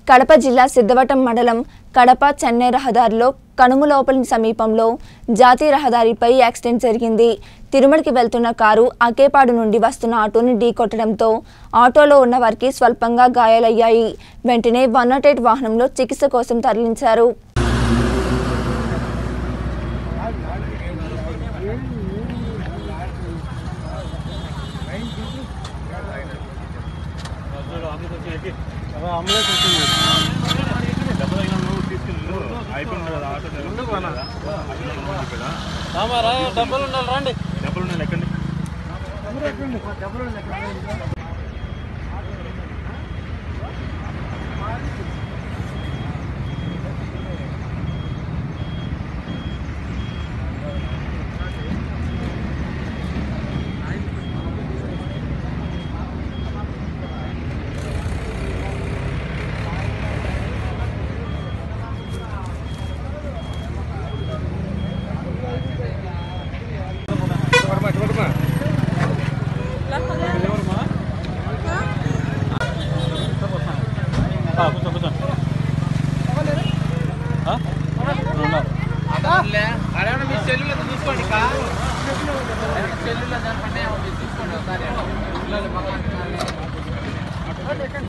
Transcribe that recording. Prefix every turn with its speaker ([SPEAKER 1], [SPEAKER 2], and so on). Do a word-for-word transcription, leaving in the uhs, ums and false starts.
[SPEAKER 1] కడప జిల్లా సిద్ధవటం మండలం కడప చెన్నై రహదారిలో కనుమలోపలి సమీపంలో జాతీయ రహదారిపై యాక్సిడెంట్ జరిగింది. తిరుమలకి వెళ్తున్న కారు అకేపాడు నుండి వస్తున్న ఆటోని ఢీకొట్టడంతో ఆటోలో ఉన్న వారికి స్వల్పంగా గాయాలయ్యాయి. వెంటనే వన్ నాట్ ఎయిట్ వాహనంలో చికిత్స కోసం తరలించారు.
[SPEAKER 2] డబ్బులు ఉండాలి రండి డబ్బులు ఉండాలి ఎక్కండి మీ సెల్లులో చూసుకోండి సెల్లులో చూసుకోండి ఒకసారి